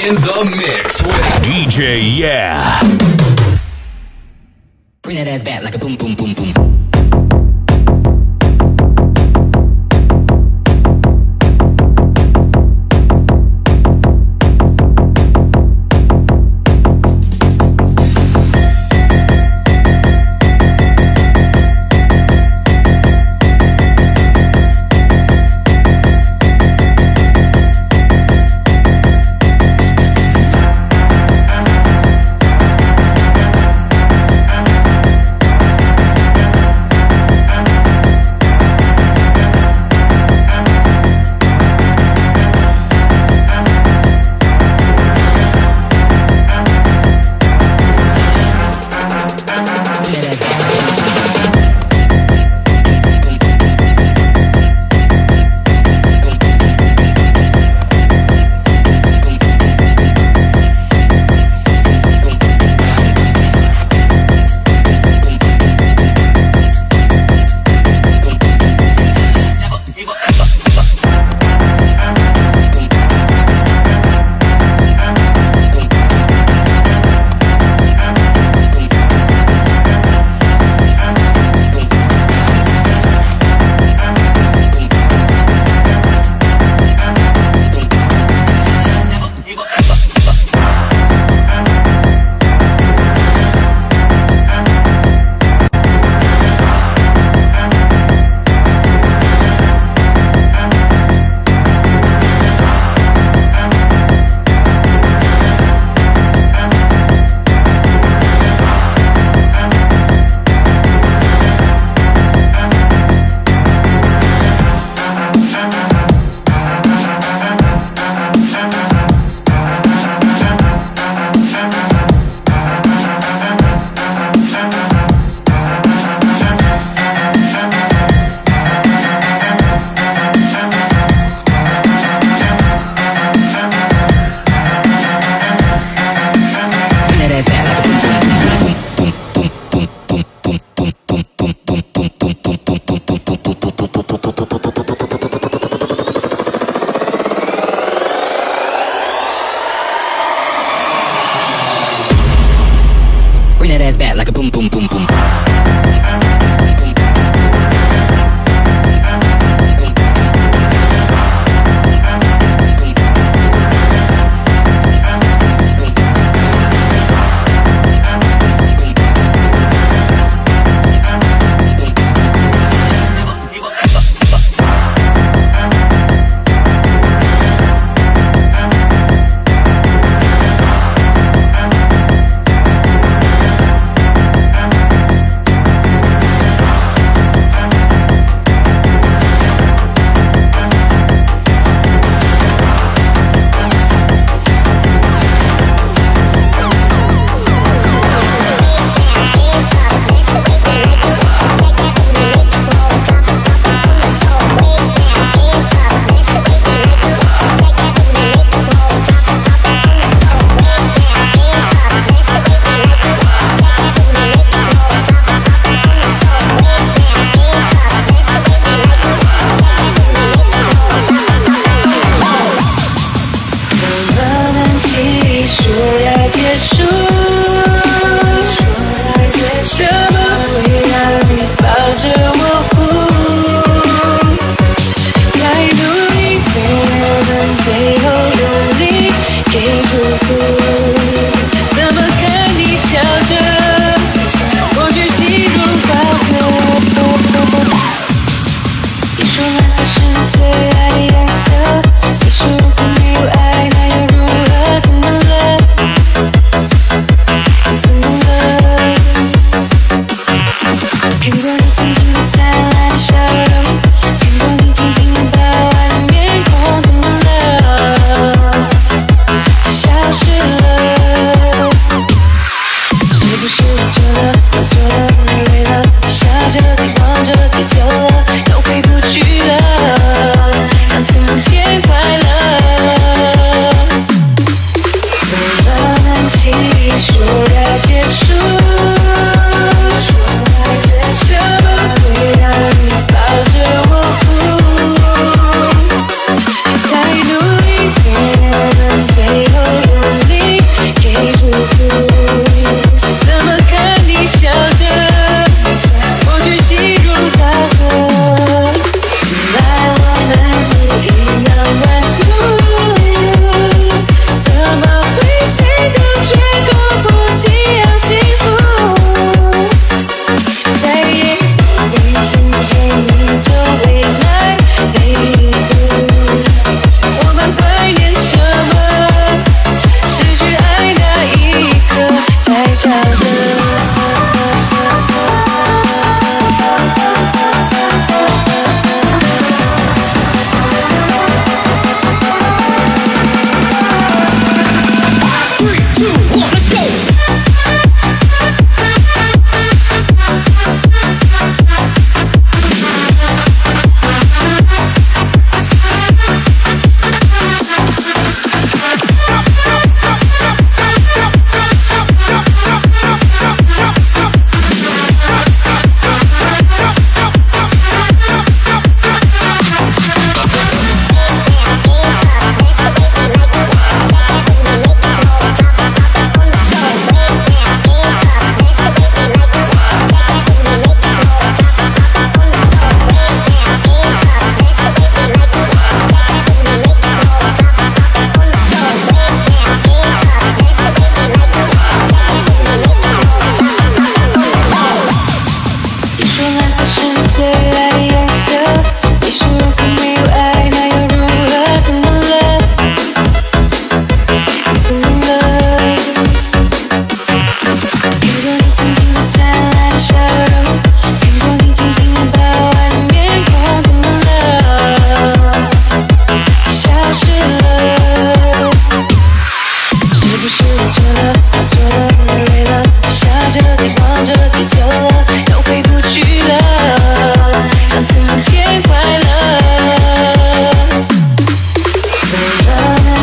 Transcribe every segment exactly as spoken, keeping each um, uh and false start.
in the mix with D J Yeah. Bring that ass back like a boom, boom, boom, boom.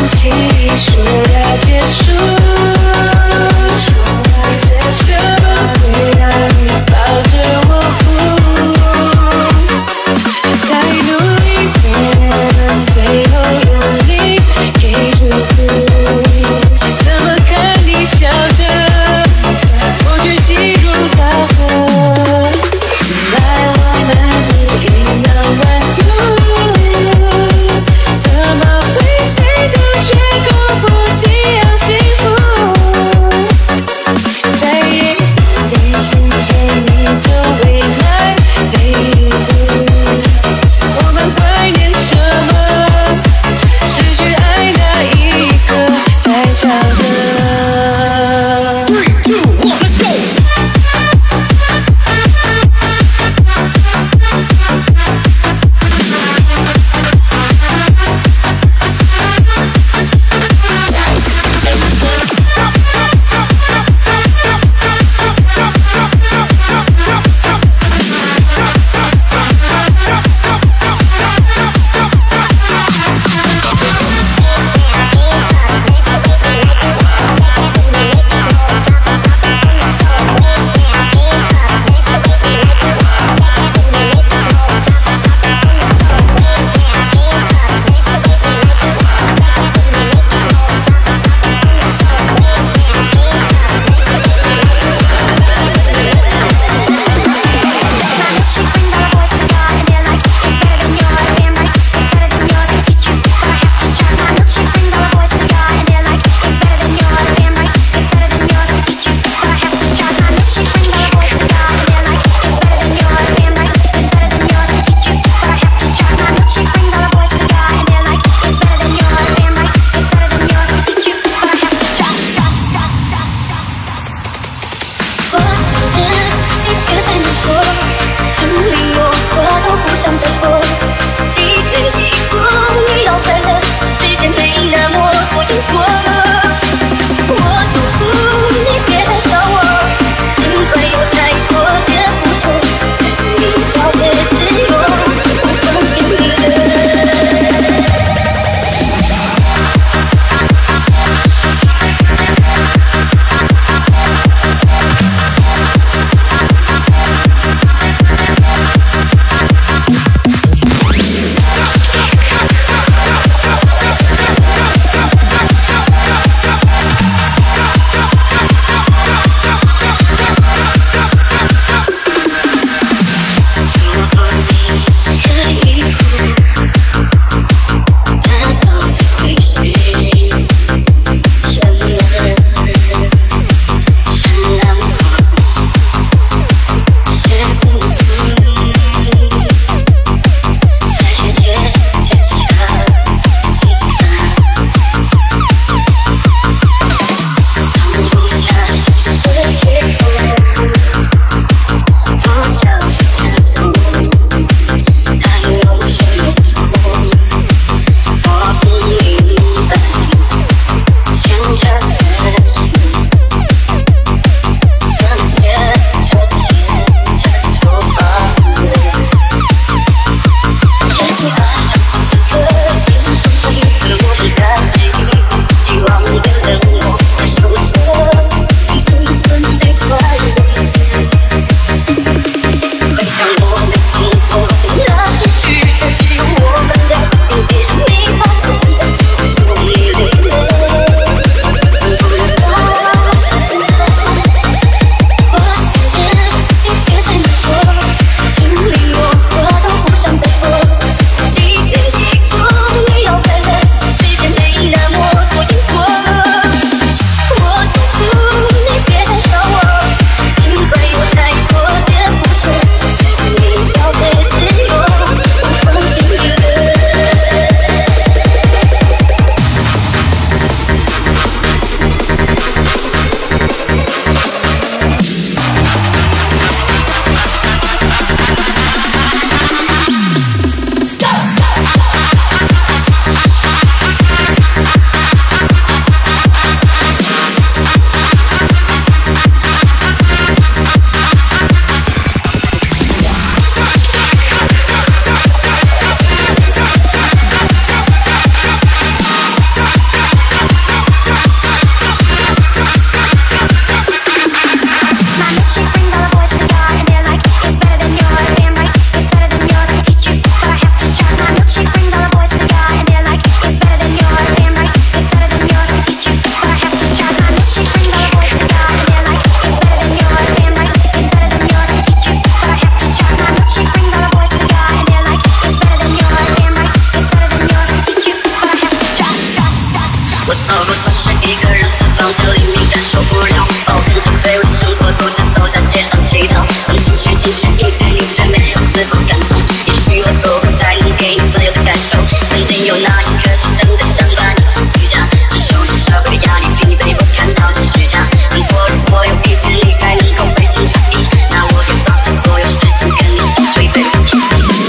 弃，说要结束，怎么会让你抱着我哭？再努力也能最后用力给祝福，怎么看你笑着，我却心如刀割。原来我们不一样顽固，怎么会谁都觉得不一样幸福？ 一个人四方的黎明感受不了，抱怨着卑微生活，独自走在街上乞讨，很情绪情绪一堆一堆，没有丝毫感动。也许我错过才能给你自由的感受，曾经有那一刻是真的想把你送回家，承受着社会的压力，替你被我看到这虚假。如果如果有一天你还能够回心转意，那我就放下所有事情，跟你相睡在一起。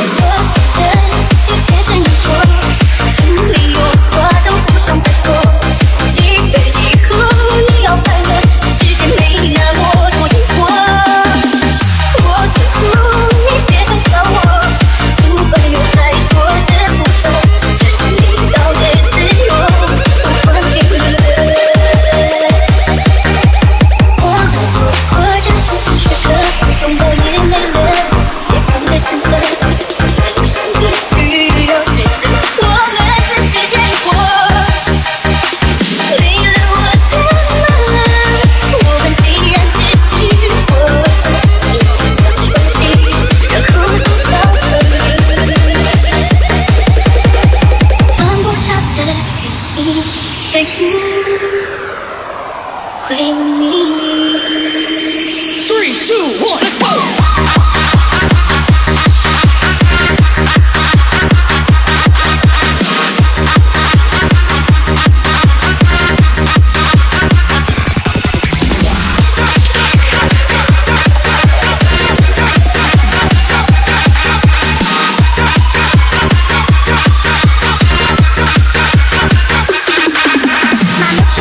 Three, two, one, let's go!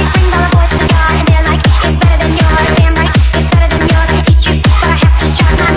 It's better than yours, damn right. It's better than yours. I teach you, but I have to try my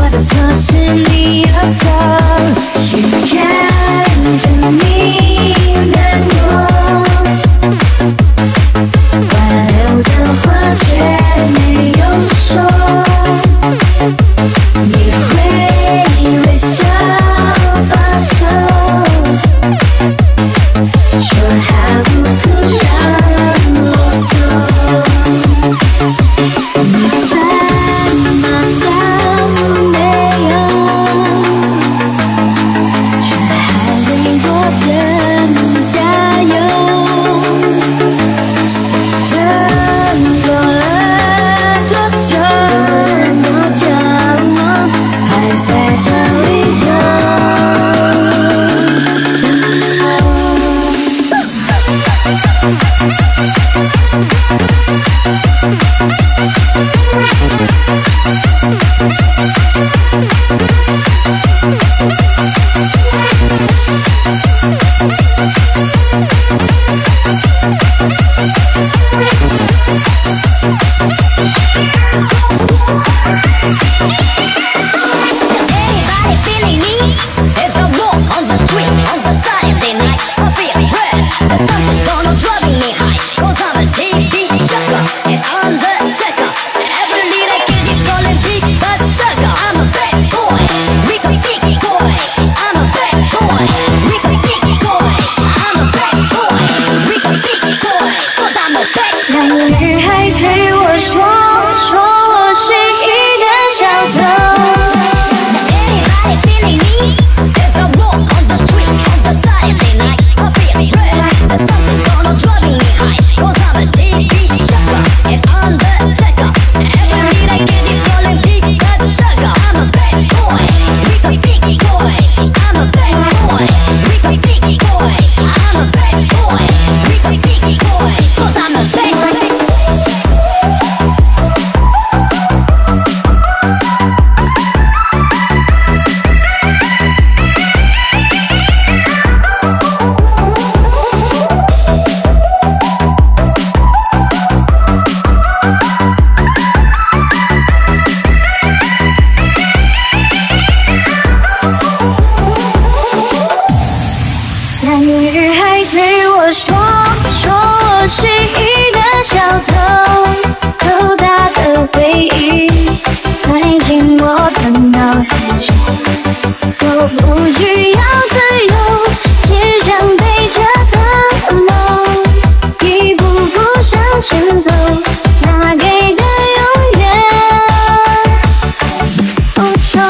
我的错是你有错，去看着你难过，挽留的话却没有说，你会微笑放手，说好不哭上啰嗦，你什么都没有，却还为我更加油。谁等过了多久？多久？还在找理由。 Anybody feeling me? It's a walk on the street on the Saturday night. I feel red, but something's gonna driving me high. Cause I'm a T V shocker and undertaker. Every little kid is calling big bad sucker. I'm a bad boy, we got big boys. I'm a bad boy, we got big boys. I'm a bad boy, we got big boys. Cause I'm a bad boy. 两个女孩对我说，说我是一个小偷。 Anybody feeling me? There's a walk on the street on the Saturday night. I feel red, but something's gonna driving me high. Cause I'm a T V shocker and undertaker. Every little kid is calling big bad sucker. I'm a bad boy, we got big boys. I'm a bad boy, we got big boys. I'm a bad boy, we got big boys. Cause I'm a bad boy. 那女孩对我说，说我是一个小偷，偷她的回忆，塞进我的脑海中。我不需要自由，只想陪着她的梦，一步步向前走，她给的永远不重。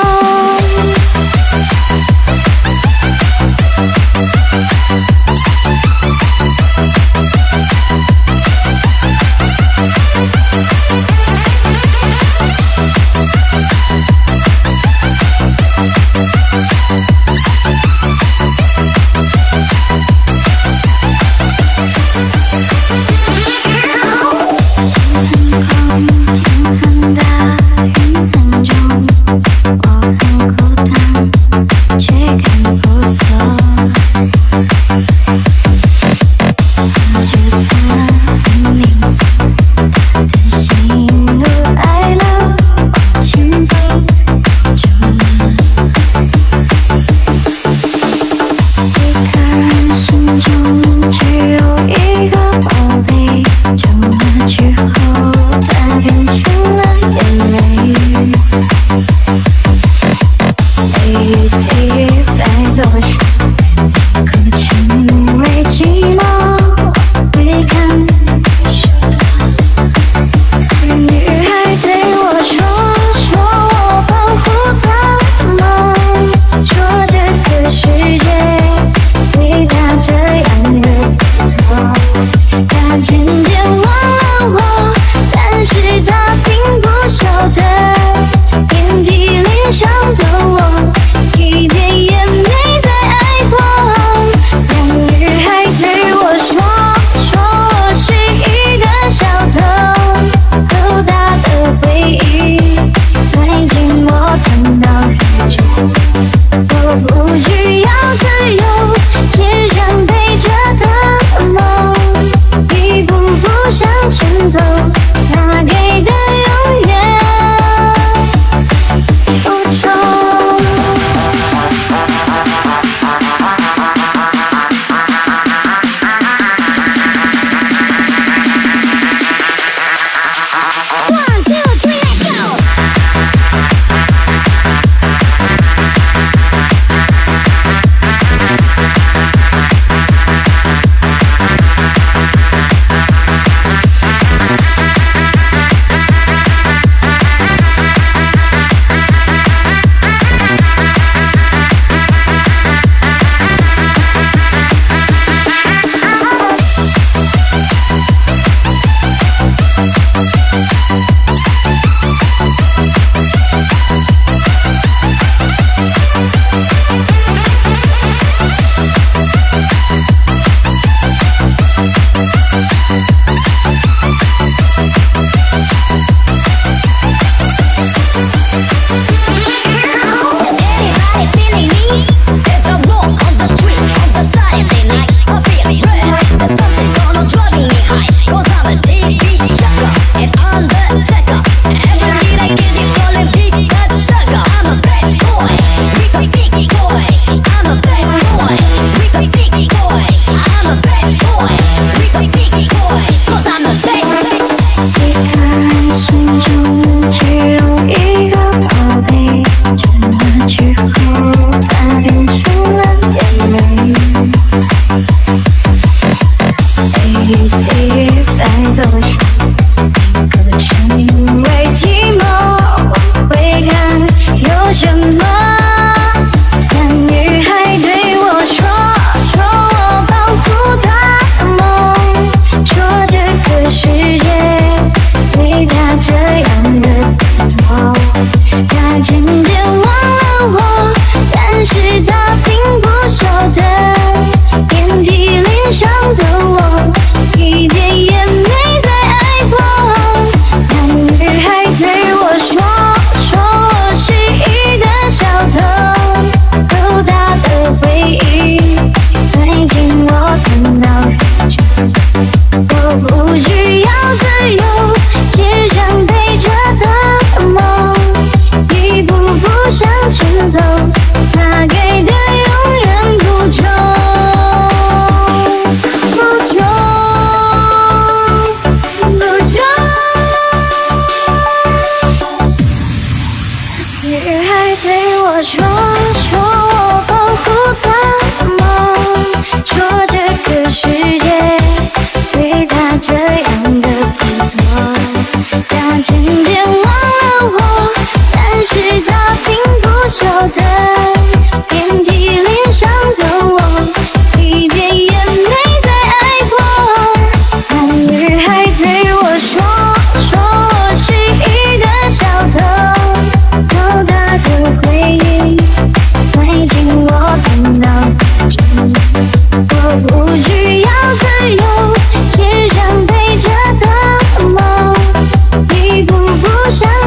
走，他给的永远不重。 不想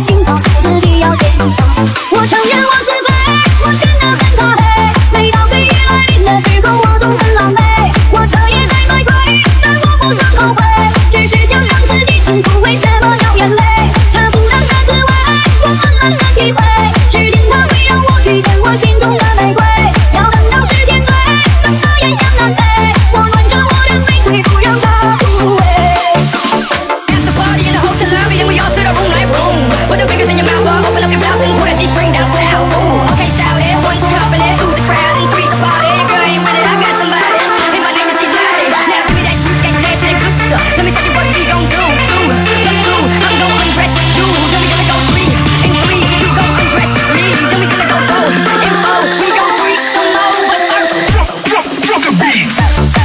心告诉自己要坚强。我承认我自卑，我真的很可悲。每当回忆来临的时候，我总很狼狈。我彻夜在买醉，但我不曾后悔，只是想让自己幸福，为什么掉眼泪？这孤单的滋味，我慢慢的体会。时间它会让我遇见我心中的玫瑰，要等到时间对，等到炎夏南北，我暖着我的玫瑰，不让它枯萎。After party in the hotel lobby, then we all sit our room like room. Put the fingers in your mouth, or open up your blouse and pull that G-string down south. Ooh, okay, shout it. One's company, two's a crowd, and three's a party. If you ain't with it, I got somebody. And my name is C-Daddy. Now give me that sweet, that nasty, that good stuff. Let me tell you what we gon' do. Two plus two, I'm gon' undress you. Then we gonna go three and three, you gon' undress me. Then we gonna go four and four, we gon' freak some more. But first, Drop, drop, drop the beats.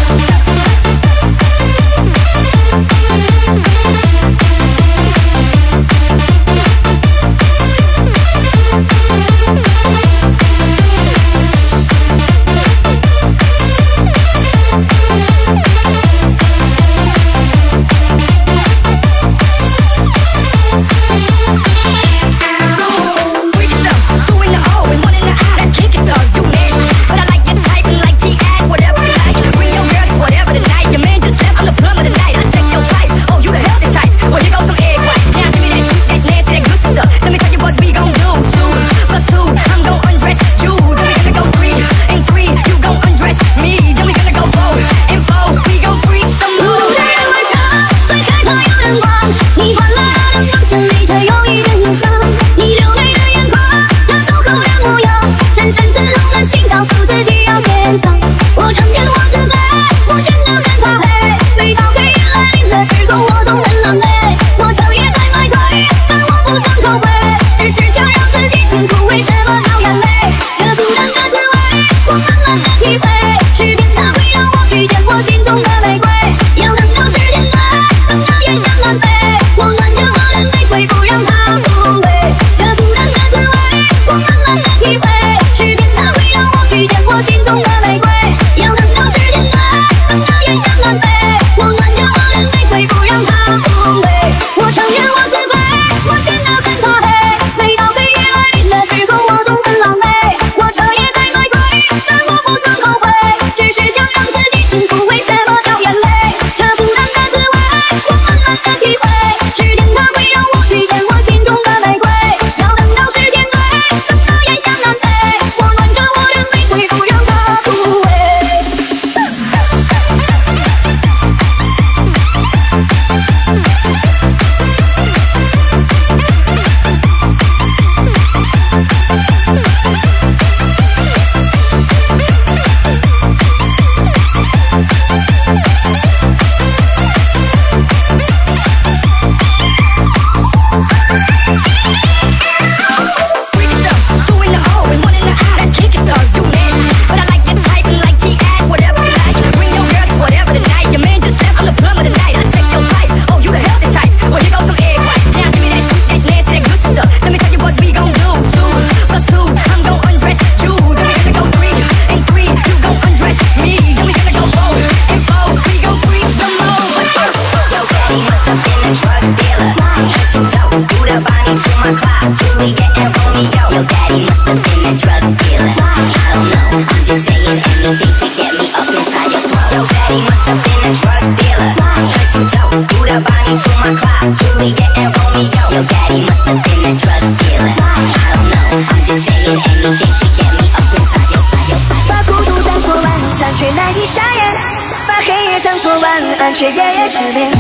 freak yourself. Two in the O and one in the I, that kick is dog, you nasty. But I like your type and like T-ass, whatever you like. Bring your girls, whatever the night. Your man just left, I'm the plum of the night. I check your type, oh you the healthy type. Well here goes some egg whites. Now give me that sweet, that nasty, that good stuff. Let me tell you what we gon' do. Two plus two, I'm gon' undress you. Then we gonna go three and three, you gon' undress me. Then we gonna go four and four, we gon' freak some more. 最开头有灯光，你换了他的方向里，却有一点忧伤。你流泪的眼眶，那走后的模样，深深刺痛的心，告诉自己要坚强。我承认我自卑，我真的很可悲。每当回忆来临的时候，我总很狼狈。我彻夜在买醉，但我不曾后悔，只是想让自己幸福，为什么掉眼泪？这孤单的滋味，我慢慢的体会。时间它会让我遇见我心中的玫瑰，要等到时间对，等到炎夏南北，我暖着我的玫瑰，不让它枯萎。这孤单的滋味，我慢慢的体会。时间它会让我遇见我心中的玫瑰，要等到时间对，等到炎夏南北，我暖着我的玫瑰，不让它枯萎。我承认我自卑，我真的很可悲。每当回忆来临的时候，我总很狼狈。我彻夜在买醉，但我不曾后悔，只是想让自己幸福，为什么掉眼泪？这孤单的滋味，我慢慢的体会。时间它会让我遇见我心中的玫瑰，要等到时间对，等到炎夏南北，我暖着我的玫瑰，不让它枯萎。Freak yourself. Two in the O and one in the I, that kick is dog, you nasty. But I like your type and like T-ass, whatever you like. Bring your girls, whatever the night. Your man just left, I'm the plum of the night. I check your type, oh you the healthy type. Well here goes some egg whites. Now give me that sweet, that nasty, that good stuff. Let me tell you what we gon' do. Two plus two, I'm gon' undress you. Then we gonna go three and three, you gon' undress me. Then we gonna go four and four, we gon' freak some more. But first, Your daddy must have been a drug dealer. Cause you don't do the body to my clock. Juliet and Romeo. Your daddy must have been a drug dealer. I don't know, I'm just saying anything to get me up inside your throat. Your daddy must have been a drug dealer. Cause you don't do the body to my clock. Juliet and Romeo. Your daddy must have been a drug dealer. I don't know, I'm just saying anything to get me up inside your throat. 把孤独当作晚餐，却难以下咽；把黑夜当作晚安，却夜夜失眠。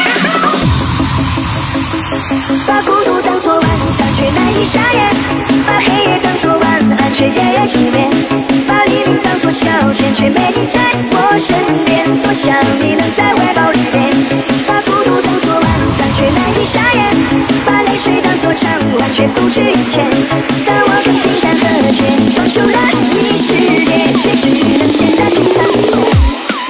把孤独当作晚餐，却难以下咽；把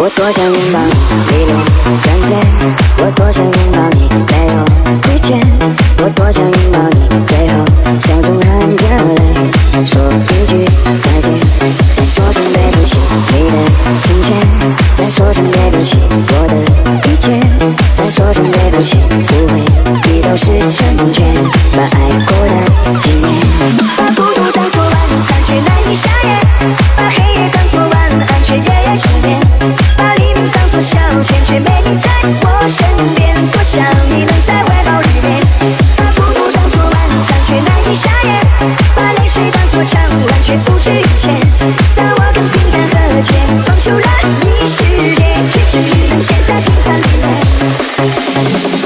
我多想拥抱你，利落干脆，我多想拥抱你，没有亏欠，我多想拥抱你，最后相中含着泪，说一句再见，再说声对不起，你的亲切，再说声对不起，我的一切，再说声对不起，不会，你都是成全，把爱过的纪念，把孤独当作晚餐却难以下咽，把黑夜当作晚安却夜夜失眠，把黎明当作消遣却没你在我身边，多想你能在怀抱里面，把孤独当作晚餐却难以下咽，把泪水当作偿还却不值一钱，当我更平淡和解，放手了你世界，却只能陷在平凡里面。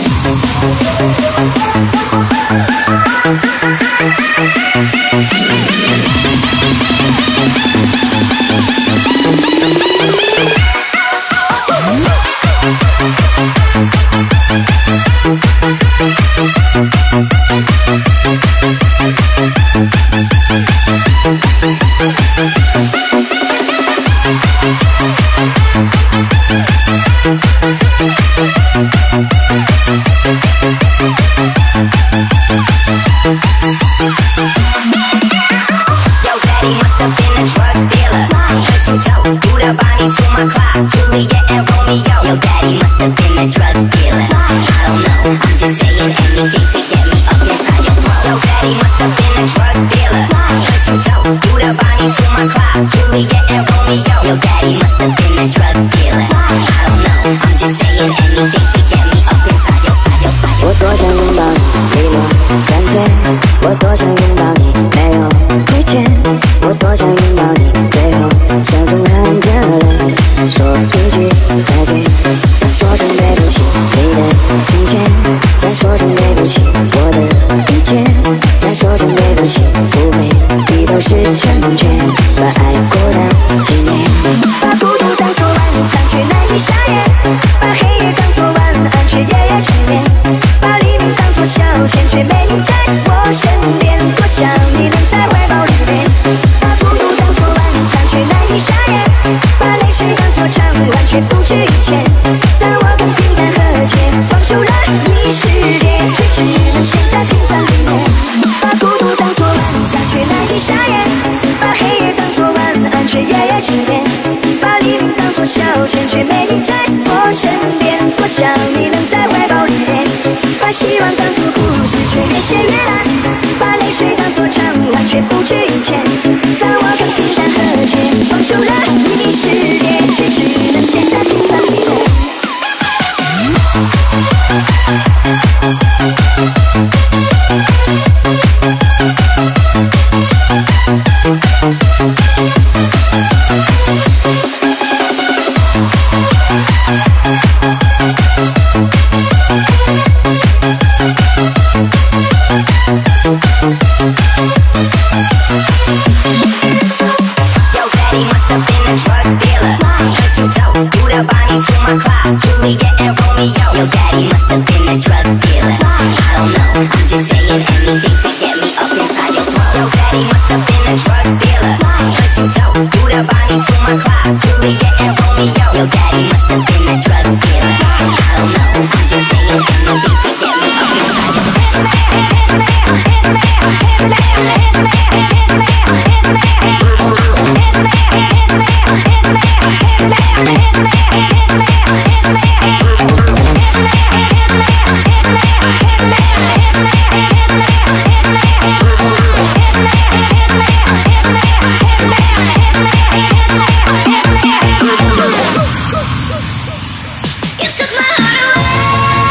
Your daddy must have been a drug dealer. I don't know, I'm just saying anything to get me up inside your throat. Your daddy must have been a drug dealer. Cause you dope, you the Bonnie to my Clyde, Juliet and Romeo. Your daddy must have been a drug dealer. I don't know, I'm just saying anything to get me up inside your fire, your fire. 我多想拥抱你，利落干脆，我多想拥抱你，没有亏欠，我多想拥抱你，最后相中含着泪，说一句再见，再说声对不起，你的亲切，再说声对不起，我的一切，再说声对不起，不会，你都是成全，把爱过的纪念，把孤独当作晚餐却难以下咽，把黑夜当作晚安却夜夜失眠，把黎明当作消遣却没你在我身边，多想你能在怀抱里面，把孤独当作晚餐却难以下咽，把泪水当作偿还却不值一钱，当我更平淡和解，放手了你世界，却只能陷在平凡里面，把孤独当作晚餐却难以下咽，把黑夜当作晚安却夜夜失眠，把黎明当作消遣却没你在我身边，多想你能在怀抱里面，把希望当作故事却越写越烂，把泪水当作偿还却不值一钱，当我更平淡和解，放手了你世界，却只能陷在平凡里面。 Juliet and Romeo. Your daddy must have been a drug dealer. I don't know, I'm just saying anything to get me up inside your throat. Your daddy must have been a drug dealer. Cause you dope, you the Bonnie to my Clyde, Juliet and Romeo. Your daddy must have been a drug dealer. I don't know, I'm just saying anything to get me up inside your You took my heart away.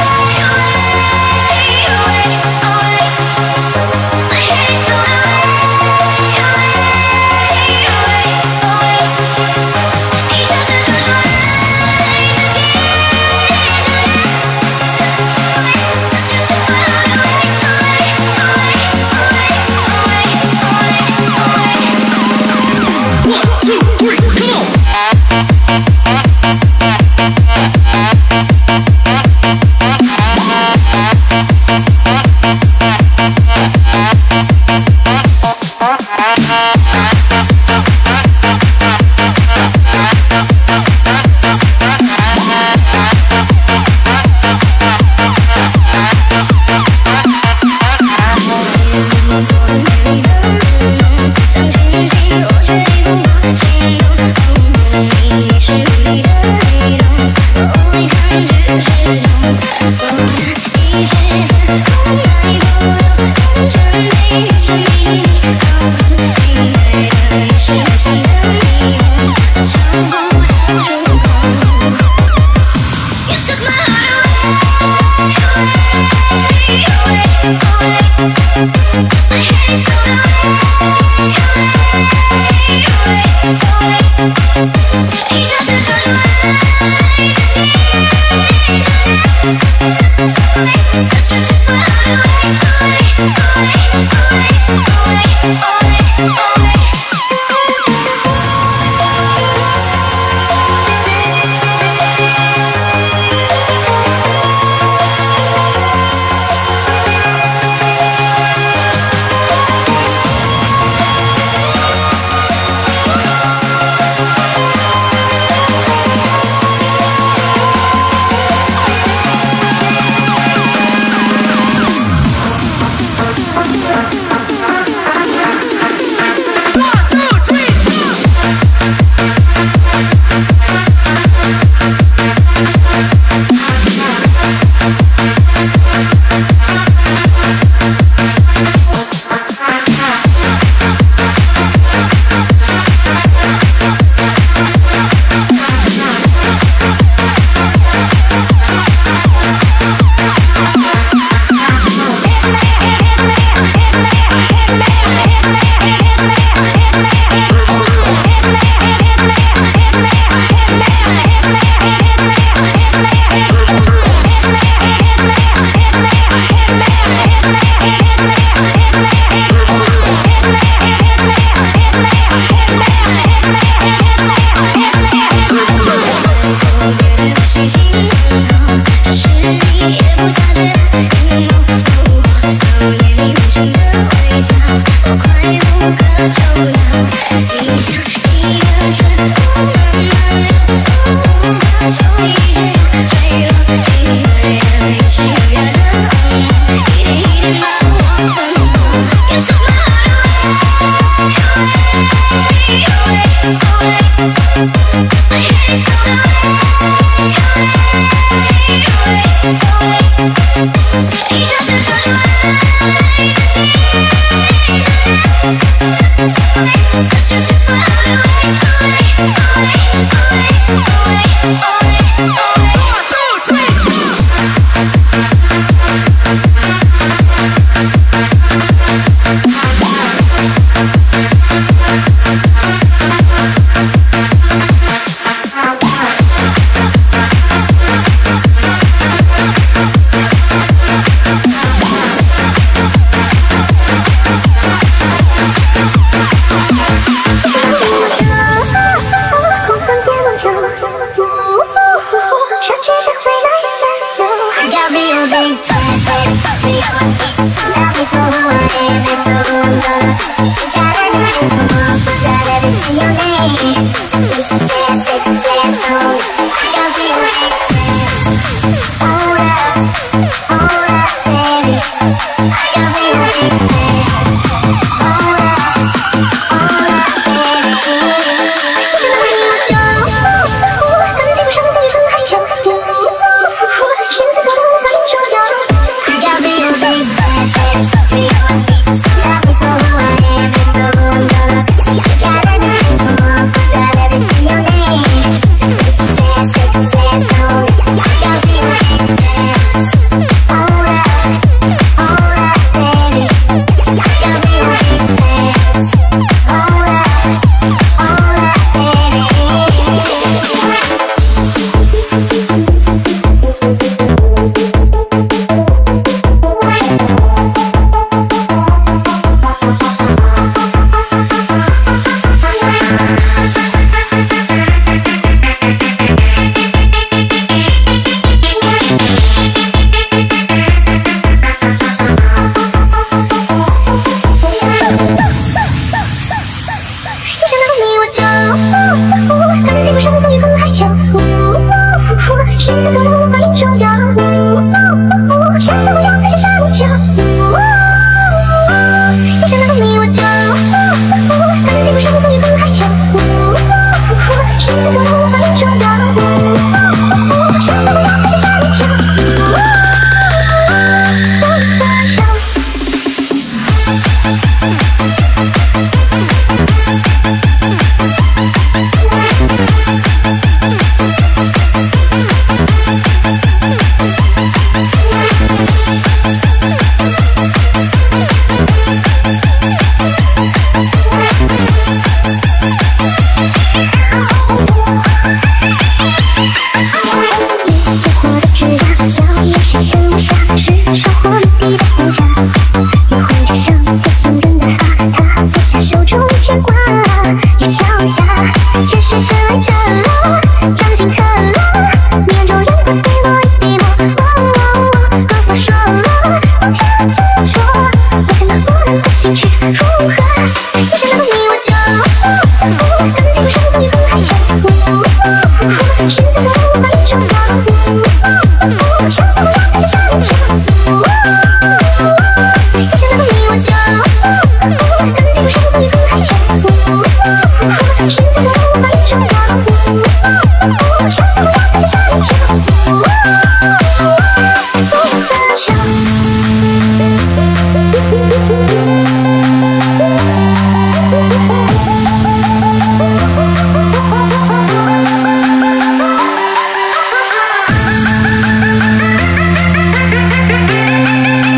We'll be right back.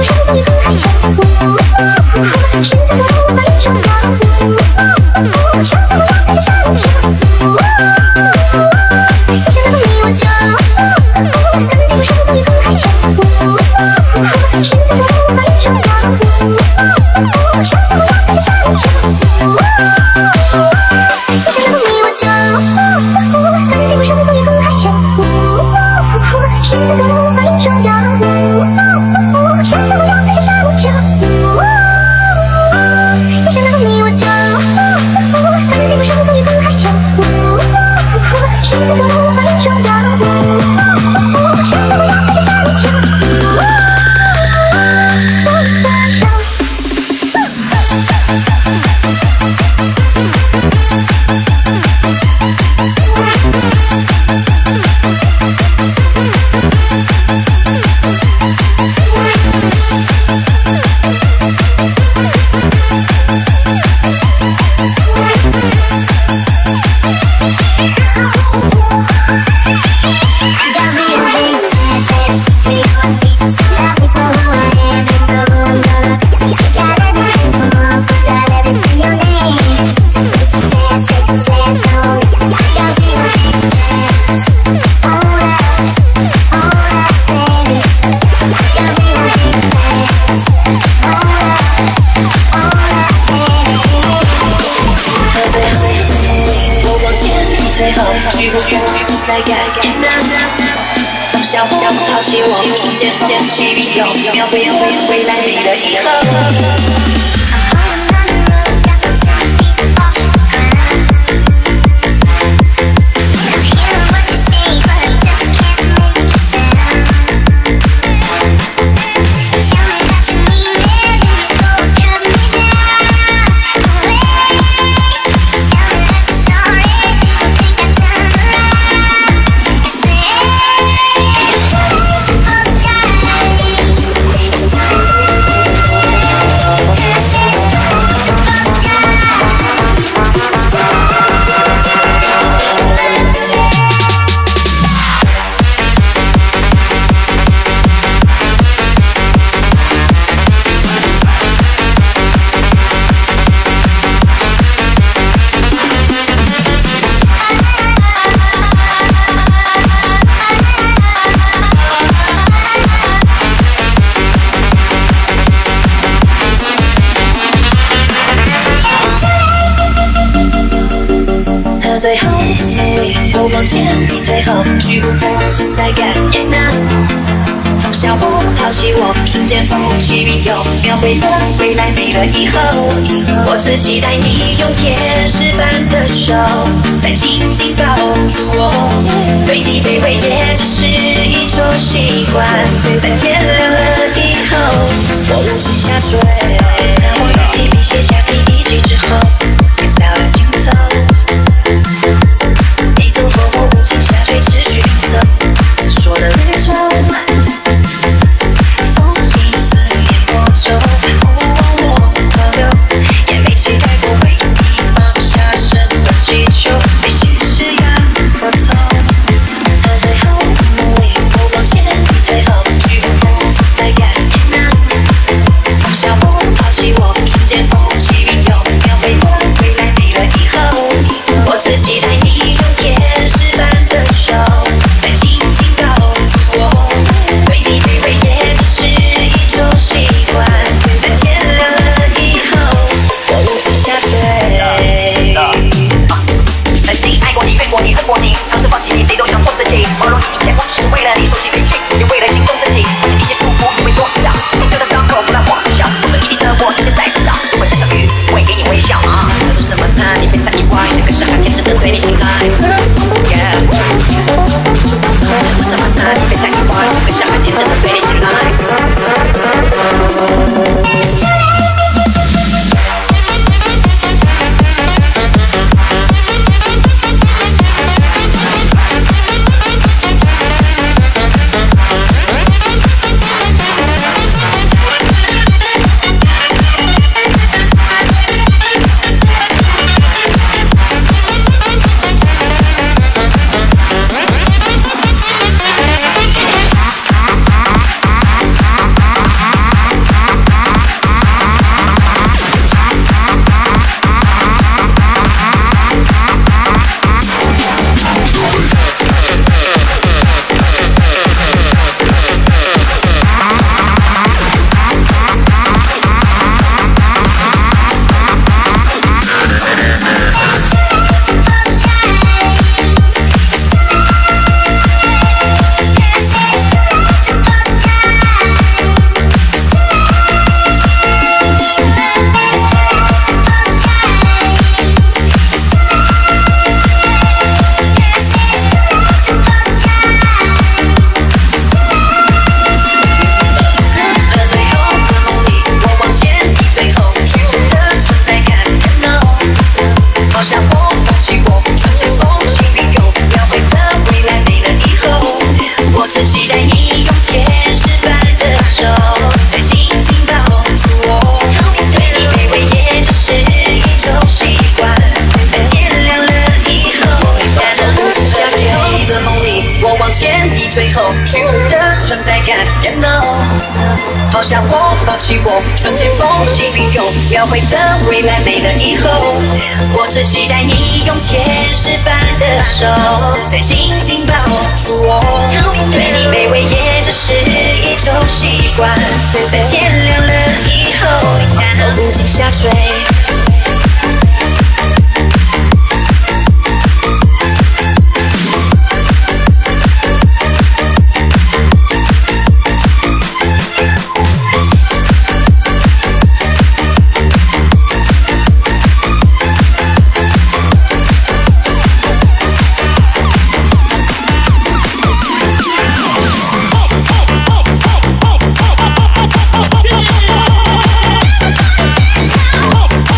最后努力，我往前，你退后，虚无的存在感也难放下我，抛弃我，瞬间风起云涌，描绘的未来没了以后，我只期待你用天使般的手，再紧紧抱住我，对你卑微也只是一种习惯，在天亮了以后，我无情下坠，当我拿起笔写下第一句之后，到了尽头。你走后，我无情下坠，持续拼凑自说的旅程。风影思念魔咒，不忘我保留，也没期待过为你放下什么祈求，没心事要过头。和最后努力，我往前，你退后，虚无的存在感也难放下我。 起我，纯洁风起云涌，描绘的未来没了以后。我只期待你用天使般的手，再紧紧抱住我。对你卑微也只是一种习惯，在天亮了以后，不禁下坠。 Oh,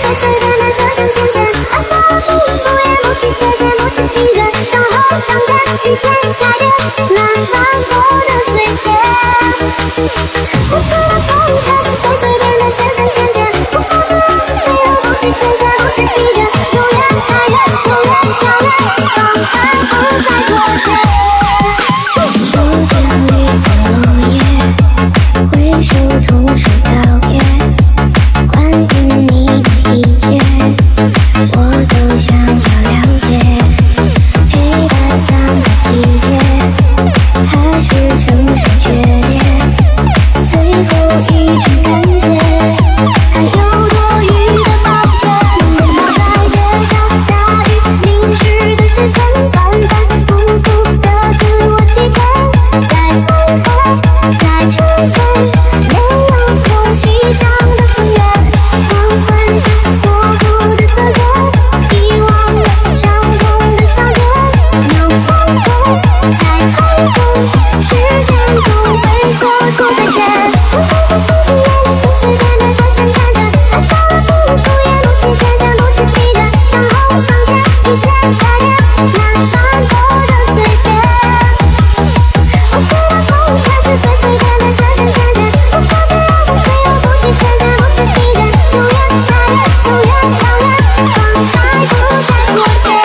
碎碎的那车声渐渐爱上了不不言不提界限不知疲倦向后向前遇见改变那繁华的岁月无数的风开始碎碎变的车声渐渐不放手自由不计界限不知疲倦永远爱远永远遥远放开不再妥协秋天里的落叶挥手同时告别关于你的一切我都想要了解黑白三个季节开始承受决裂最后一句感谢还有多余的抱歉奔跑在街上大雨淋湿的视线反反复复的自我欺骗在风后在春天没有空气上的分远黄昏上模糊的色彩遗忘了相同的伤痕要放手再痛苦时间总会说出再见我总是心心念念碎碎念念说声再见爱上了不不言不计界限不知疲倦向后向前遇见改变那繁华的岁月我知道风开始碎碎变变说声再见不放手让我自由不计界限不知疲倦永远爱远永远遥远放开不再妥协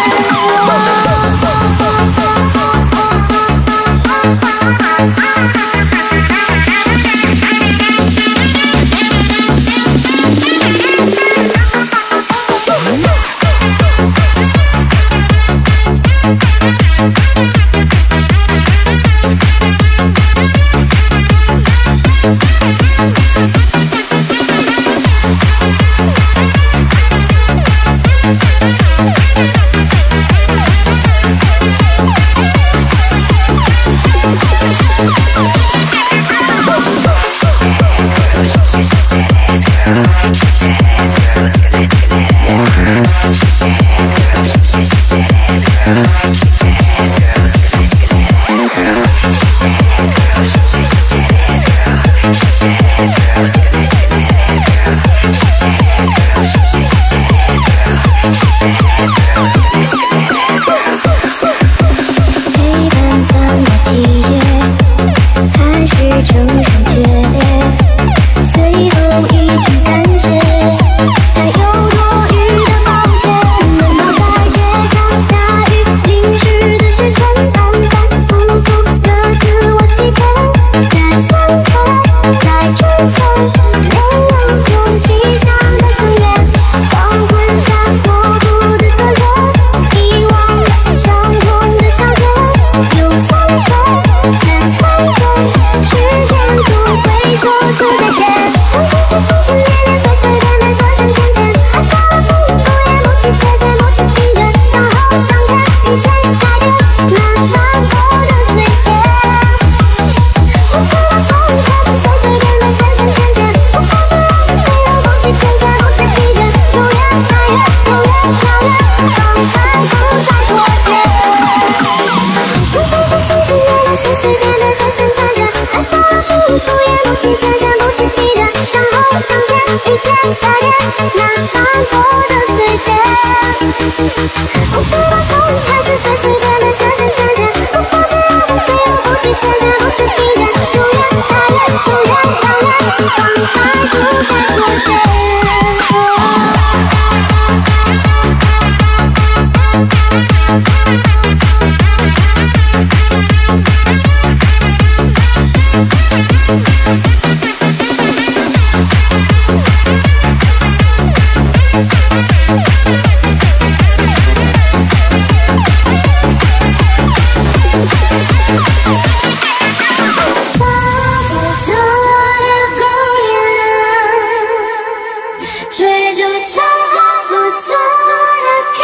黑白三个季节开始承受决裂最后一句感谢还有多余的抱歉奔跑在街上大雨淋湿的视线反反复复的自我欺骗在风后在春秋没有空气上的分远黄昏上模糊的色彩遗忘了相同的伤痕又放手再痛苦时间总会说出再见我总是心心念念碎碎变变说声再见爱上了不不言不计界限不知疲倦向后向前遇见改变那繁华的岁月我知道风开始碎碎变变说声再见不放手让我自由不计界限不知疲倦永远爱远永远遥远放开不再妥协我总是心心念念碎碎变变说声再见爱上了不不言不计界限不知疲倦向后向前遇见改变那繁华的岁月我知道风开始碎碎变变说声再见不放手让我自由不计界限不知疲倦永远爱远永远遥远放开不再妥协差不多的姑娘追逐差不多的漂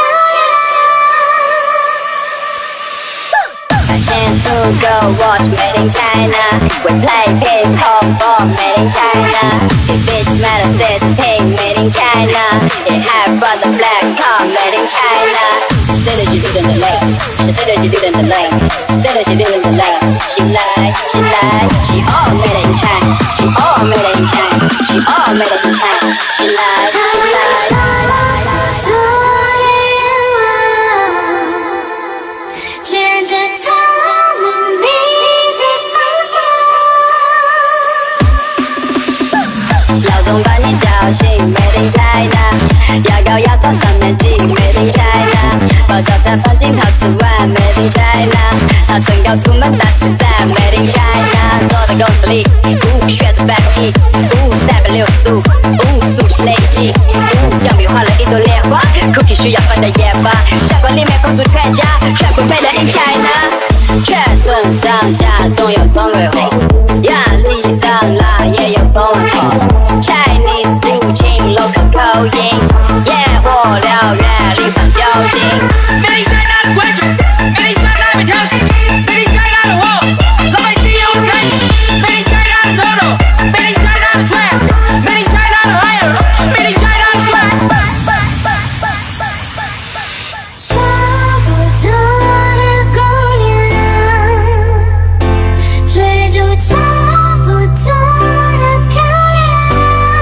亮 A chance to go watch Made in China. We play hip hop for Made in China. If this metal says pink Made in China, it have from the black car Made in China. She said that she doing the lane. She said that she doing the lane. She said that she doing the lane. She lied, she lied. She all made in China. She all made in China. She all made in China. She lied, she lied. 牙膏牙刷三面镜 Made in China， 爆早餐放进陶瓷碗 Made in China， 擦唇膏出门打气伞 Made in China， 坐在公司里，呜旋转摆臂，呜三百六十度，呜速食累积，呜表面画了一朵莲花 ，Cookie 需要放在研发，相馆里面控制全家，全部 Made in China， 全身上下总有同味红，压力上来也有同文口 ，Chinese 入侵 local 口音，野火燎原，淋上酒精。 Made in China 的规矩 ，Made in China 每条线 ，Made in China 的货，老百姓有开心 ，Made in China 的 Dodo，Made in China 的 Trap，Made in China 的 Higher，Made in China 的 Swag。 差不多的姑娘，追逐差不多的漂亮，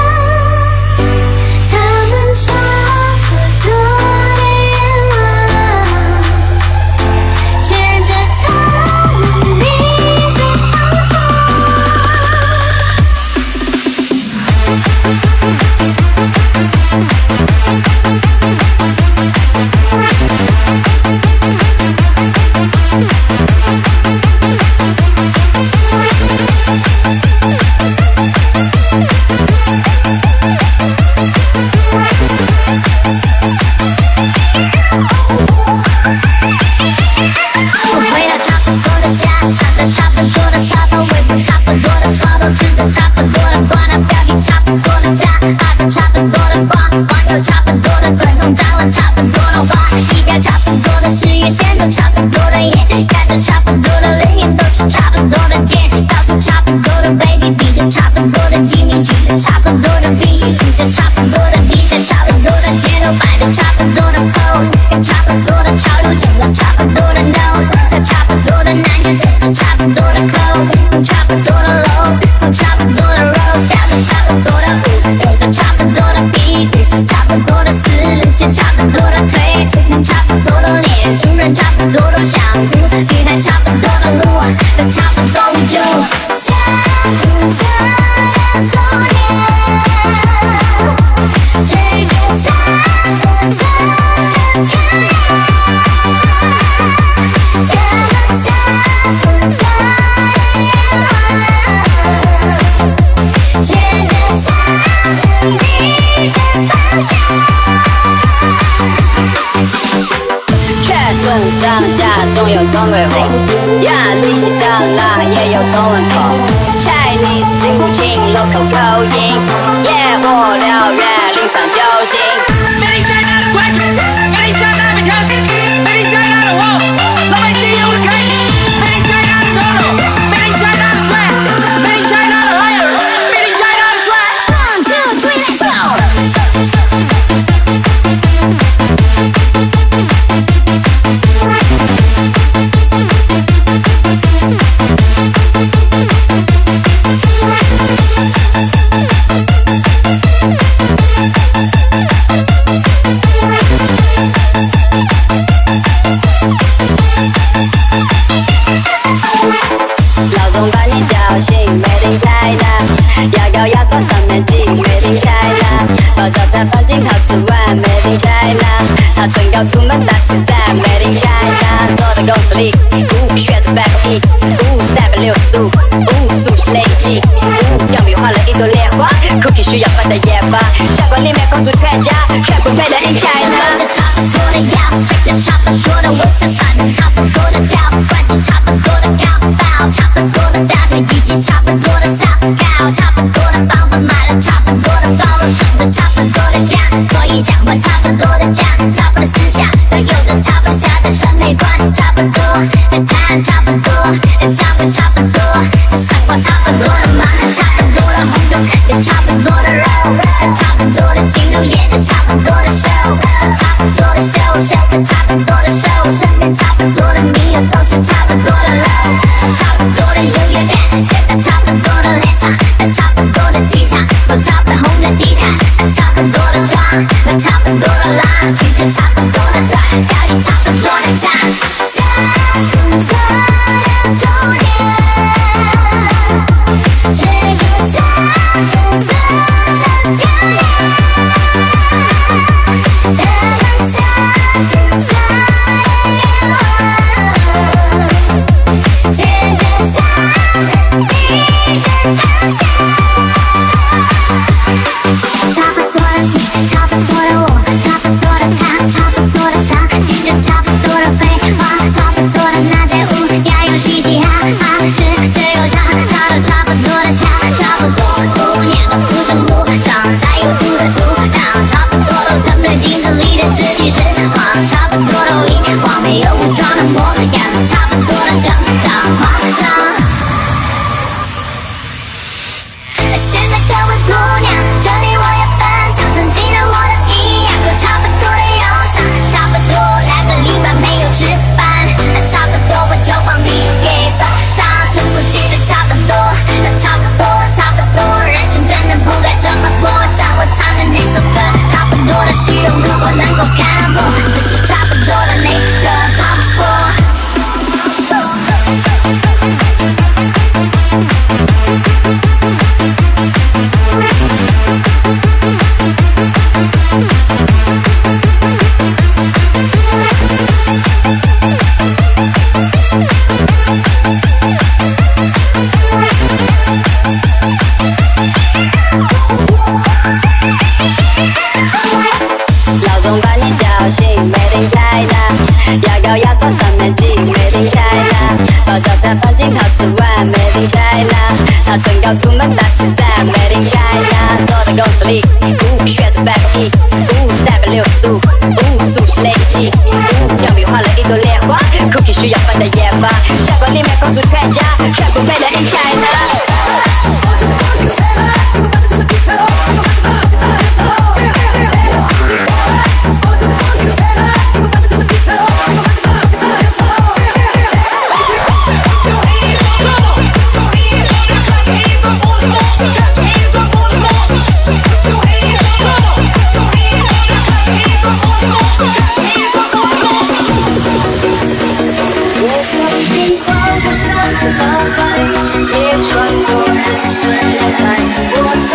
她们差不多的愿望，牵着她们彼此方向。我回到差不多的家，躺在差不多的沙发，喂过差不多的刷头，吃着差不多的瓜，那标题差不多的家，发着差不多的光，网友差不多的嘴，弄脏了差不多的话，一边差不多的事业线，都差不多的眼，看着差不多的脸，都是差不多的肩，到处差不多的 baby， 比着差不多的基米，举着差不多的 beat， 举着差不多的 beat， 在差不多的街头摆着差不多的 pose， 跟差不多的潮流，有了差不多的 nose， 在差不多的男人，穿差不多的 clothes， 用差不多的 low， 走差不多的 road， 跳着差不多的舞，有着差不多的屁股，差不多的思路，写差不多的腿，用差不多的脸，熟人差不多的相互，女孩差不多的路，在差不多的就差不多的姑娘，追逐差不多的漂亮。她们差不多的愿望，牵着她们彼此方向。 全身上下总有同味红，压力上来也有同文口 ，Chinese 入侵 local 口音，野火燎原，淋上酒精。 Made in China 的规矩 ，Made in China 每条线 ，Made in China 的货，老百姓有开心 ，Made in China 的 Dodo，Made in China 的 Trap，Made in China 的 Higher，Made in China 的 Swag。 One two three let's go。 闹钟把你叫醒 ，Made in China， 牙膏牙刷三面镜 ，Made in China， 爆早餐放进陶瓷碗 ，Made in China， 擦唇膏出门打气伞 ，Made in China， 坐在公司里，呜旋转摆臂，呜三百六十度，呜速食累积，呜表面画了一朵莲花 ，Cookie 需要放在研发，相馆里面控制全家，全部 Made in China。 差不多的腰，背着差不多的我想撒着差不多的跳，关系差不多的高爆，差不多的大腿，语气差不多的骚高，差不多的包包买了差不多的包，穿着差不多的家，所以讲话差不多的家，差不多的思想，都有着差不多下的审美观，差不多的谈差不多，长得差不多，生活差不多的忙，差不多的红酒，也差不多的肉，差不多的进入也差不多的瘦，差不多的秀秀，差不多的瘦，身边差不多的你，都是差不多的 low， 差不多的优越感，现在差不多的脸上，差不多的机场，都差不多红的地毯，差不多的妆，差不多的浪，裙子差不多的短，脚底差不多的脏，差不多的姑娘，追逐差不多的漂亮。 激动，如果能够看破，这是差不多的那个突破。 闹钟把你叫醒 ，Made in China， 牙膏牙刷上面挤 ，Made in China， 爆早餐放进陶瓷碗 ，Made in China， 擦唇膏出门打气伞 ，Made in China， 坐在公司里，呜，旋转百公里，呜，三百六十度，呜，速写累积，呜，表面画了一朵莲花 ，Cookie 需要放在研发，相馆里面封住全家，全部 Made in China。 我曾经跨过山和海，也穿过人生的海。我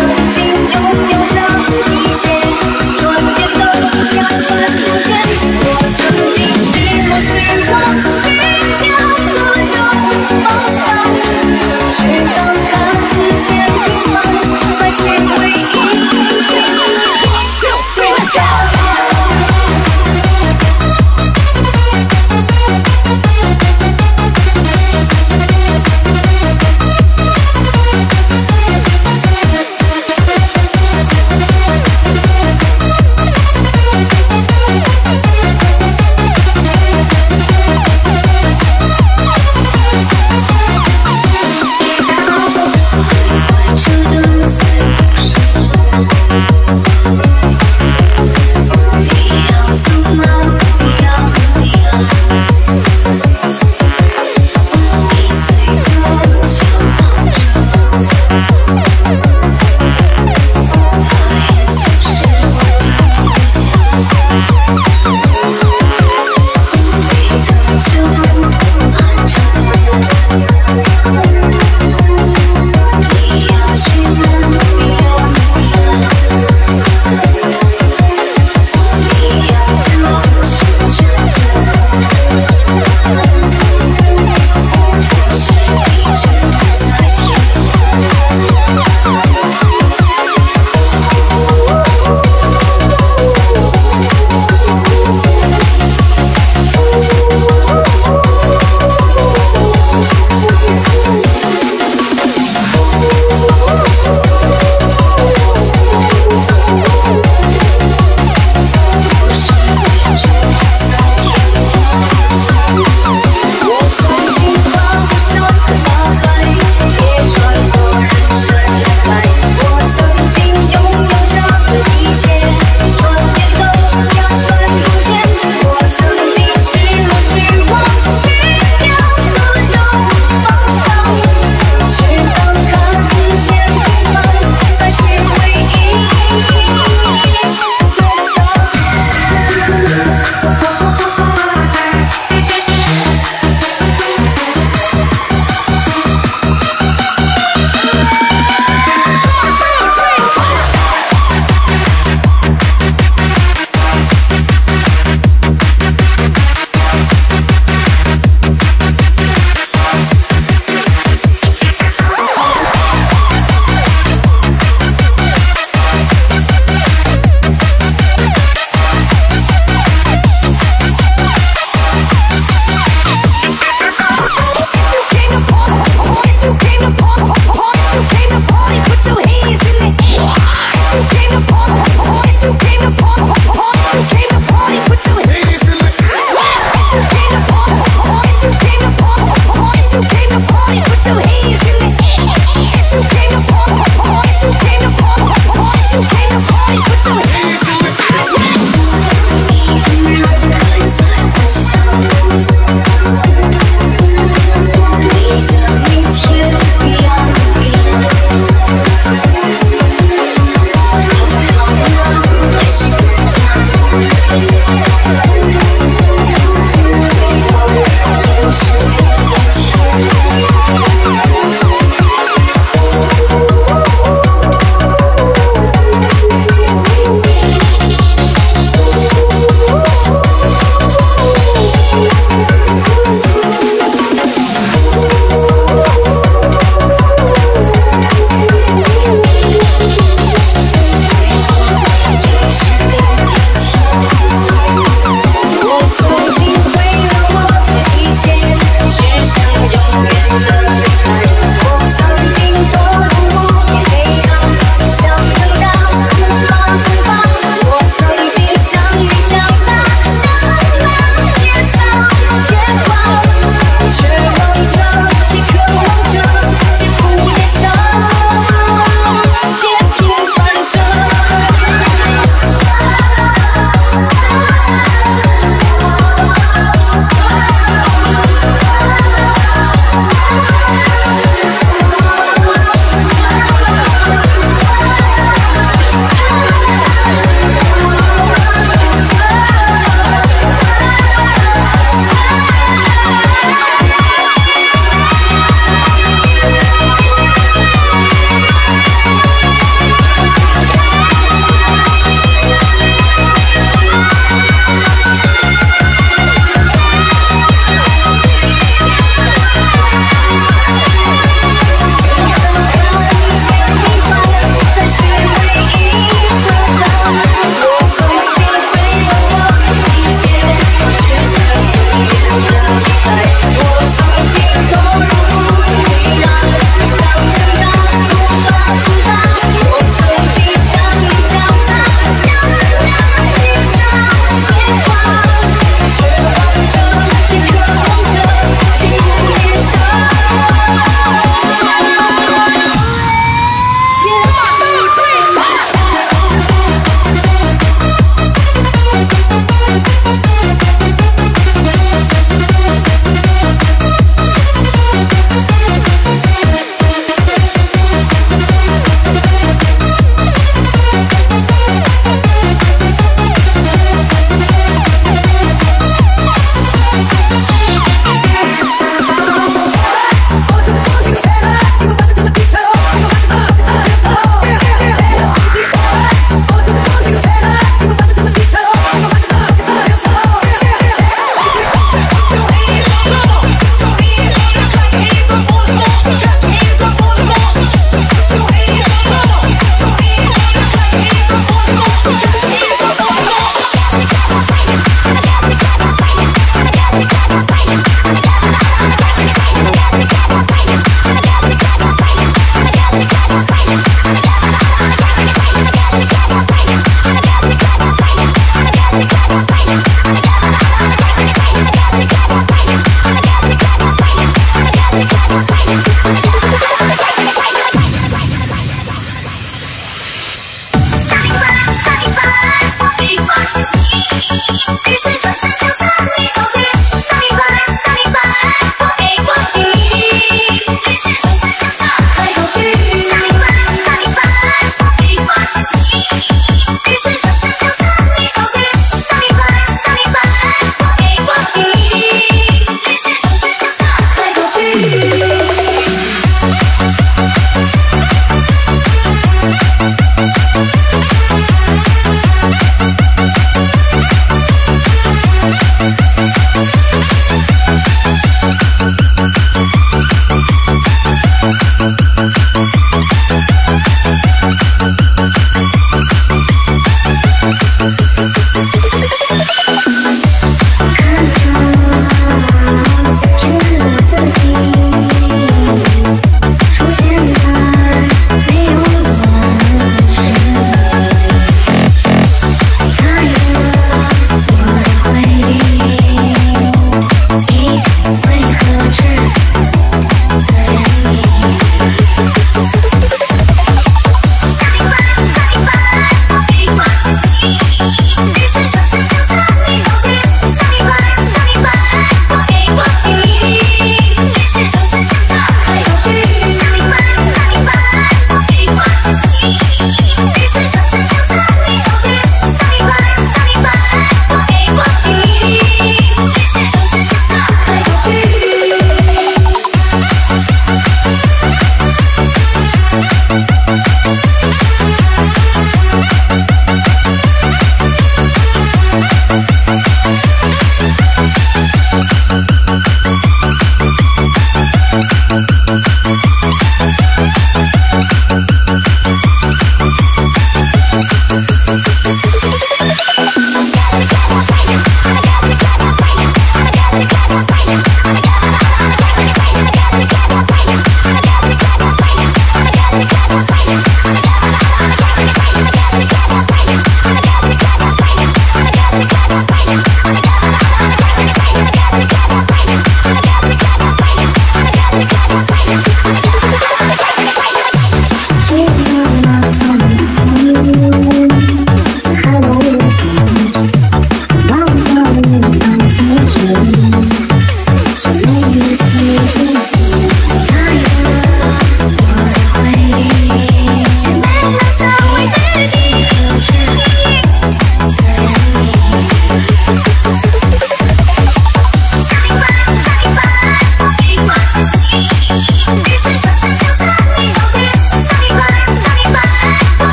于是转身向山里走去，三米半，三米半，我没关系。于是转身向大海走去，三米半，三米半，我没关系。于是转身向山里走去，三米半，三米半，我没关系。于是转身向大海走去。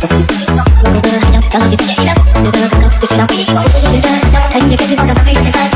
不需要回应，我不会觉得像他音乐跟着方向，它非常简单。